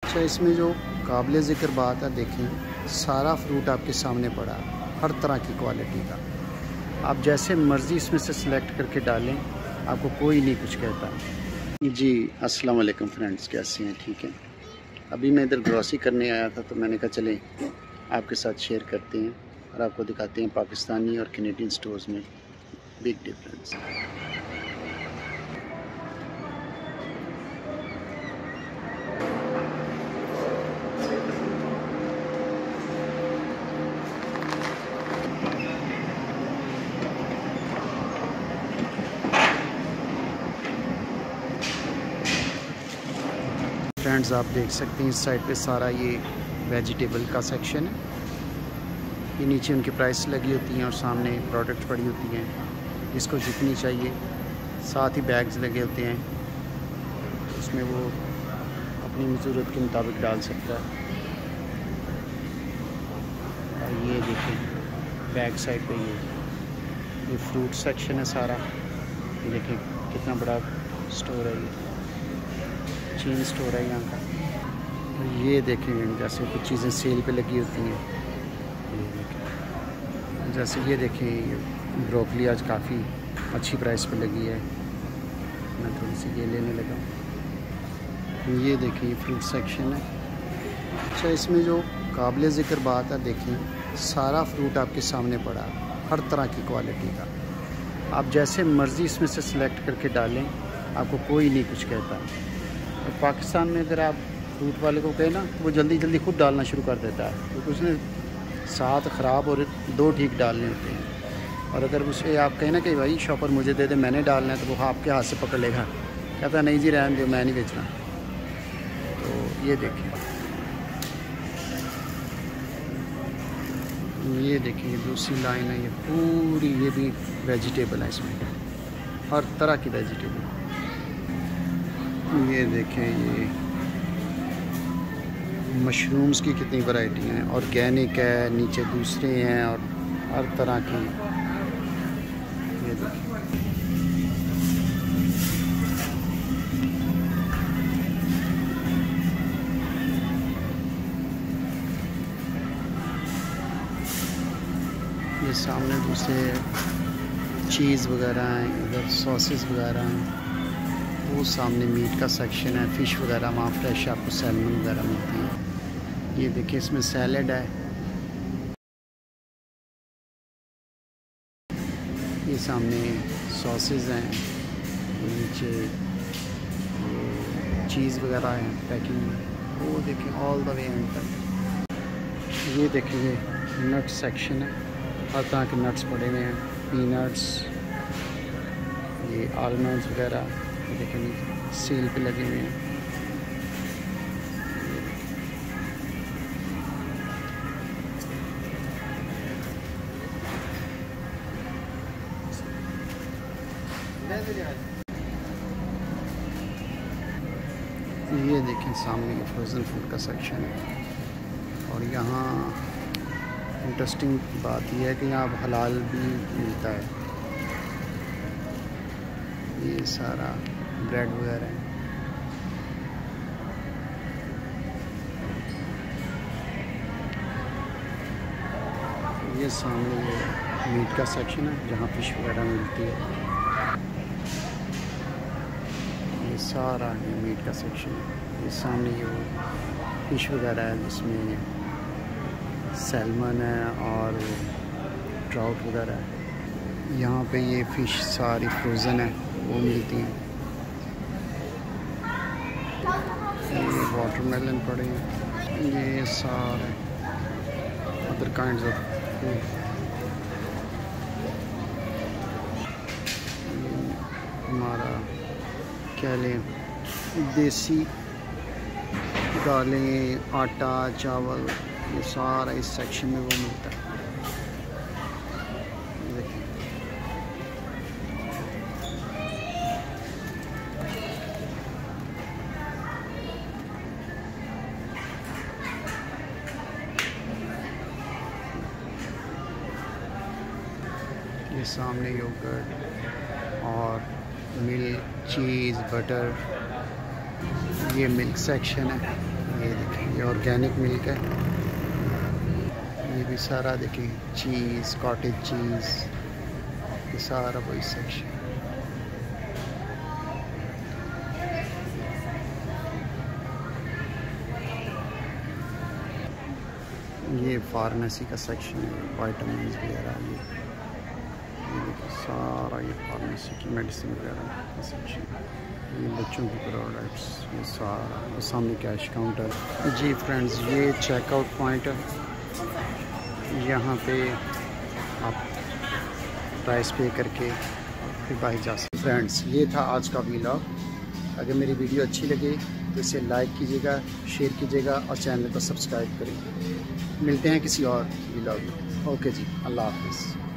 अच्छा, इसमें जो काबिल ज़िक्र बात है, देखें सारा फ्रूट आपके सामने पड़ा है, हर तरह की क्वालिटी का। आप जैसे मर्ज़ी इसमें से सिलेक्ट करके डालें, आपको कोई नहीं कुछ कहता। जी अस्सलाम वालेकुम फ्रेंड्स, कैसे हैं? ठीक है। अभी मैं इधर ग्रॉसरी करने आया था, तो मैंने कहा चलें आपके साथ शेयर करते हैं और आपको दिखाते हैं पाकिस्तानी और कैनेडियन स्टोर्स में बिग डिफरेंस। फ्रेंड्स, आप देख सकते हैं इस साइड पे सारा ये वेजिटेबल का सेक्शन है। ये नीचे उनकी प्राइस लगी होती हैं और सामने प्रोडक्ट पड़ी होती हैं, जिसको जितनी चाहिए। साथ ही बैग्स लगे होते हैं, उसमें वो अपनी ज़रूरत के मुताबिक डाल सकता है। और ये देखें बैक साइड पे ये फ्रूट सेक्शन है सारा। ये देखें कितना बड़ा स्टोर है, ये चेन स्टोर है यहाँ का। ये देखें जैसे कुछ चीज़ें सेल पे लगी होती हैं। ये देखें, जैसे ये देखें ये ब्रोकली आज काफ़ी अच्छी प्राइस पे लगी है, मैं थोड़ी सी ये लेने लगा। ये देखें ये फ्रूट सेक्शन है। अच्छा, इसमें जो काबिल ज़िक्र बात है, देखें सारा फ्रूट आपके सामने पड़ा है, हर तरह की क्वालिटी का। आप जैसे मर्ज़ी इसमें से सिलेक्ट करके डालें, आपको कोई नहीं कुछ कहता। पाकिस्तान में अगर आप फ्रूट वाले को कहें ना, वो जल्दी जल्दी खुद डालना शुरू कर देता है, क्योंकि उसने 7 ख़राब और 2 ठीक डालने होते हैं। और अगर उसे आप कहें ना कि भाई शॉपर मुझे दे दे, मैंने डालना है, तो वो आपके हाथ से पकड़ लेगा, कहता नहीं जी रहने दो, मैं नहीं बेचना। तो ये देखिए दूसरी लाइन है, ये पूरी ये भी वेजिटेबल है, इसमें हर तरह की वेजिटेबल। ये देखें ये मशरूम्स की कितनी वैरायटी हैं, ऑर्गेनिक है, नीचे दूसरे हैं और हर तरह की। ये देखें ये सामने दूसरे चीज़ वगैरह हैं, इधर सॉसेस वगैरह हैं। वो सामने मीट का सेक्शन है, फ़िश वगैरह वहाँ फ्रेश आपको सैल्मन वगैरह मिलती है। ये देखिए इसमें सैलेड है। ये सामने सॉसेस हैं, नीचे चीज़ वगैरह है पैकिंग में। वो देखिए ऑल द वे एंड तक। ये देखिए नट सेक्शन है, हर तरह के नट्स पड़े हुए हैं, पीनट्स, ये आलमंड्स वगैरह। ये देखें सेल पे लगे हुए हैं। ये देखें सामने ये फ्रोज़न फूड का सेक्शन है। और यहाँ इंटरेस्टिंग बात यह है कि यहाँ हलाल भी मिलता है। ये सारा ब्रेड वगैरह है। ये सामने ये मीट का सेक्शन है, जहाँ फिश वगैरह मिलती है। ये सारा ये मीट का सेक्शन है। ये सामने ये फिश वगैरह है, जिसमें सैल्मन है और ट्राउट वगैरह है। यहाँ पे ये फ़िश सारी फ्रोज़न है, वो मिलती हैं। ये वाटरमेलन पड़े हैं। ये सारे अदर काइंड्स ऑफ फूड। हमारा क्या लें, देसी दालें, आटा, चावल, ये सारा इस सेक्शन में वो मिलता है। ये सामने योगर्ट और मिल्क, चीज़, बटर, ये मिल्क सेक्शन है। ये ऑर्गेनिक मिल्क है। ये भी सारा देखिए चीज़, कॉटेज चीज़, ये सारा वही सेक्शन। ये फार्मेसी का सेक्शन है, वाइटामिन वगैरह। ये देखिए सारा ये फार्मेसी की मेडिसिन वगैरह का सेक्शन। ये बच्चों की प्रोडक्ट्स, ये सारा। और सामने कैश काउंटर। जी फ्रेंड्स, ये चेकआउट पॉइंट है। यहाँ पे आप प्राइस पे करके फिर बाहर जा सकते। फ्रेंड्स, ये था आज का व्लॉग। अगर मेरी वीडियो अच्छी लगे तो इसे लाइक कीजिएगा, शेयर कीजिएगा और चैनल को सब्सक्राइब करें। मिलते हैं किसी और व्लॉग में। ओके जी, अल्लाह हाफिज़।